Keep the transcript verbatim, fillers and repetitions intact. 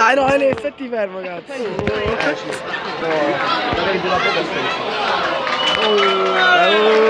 Dai, no, Ale, stati fermo, cazzo. Eh, ci sta. No, magari della poca stessa. Oh.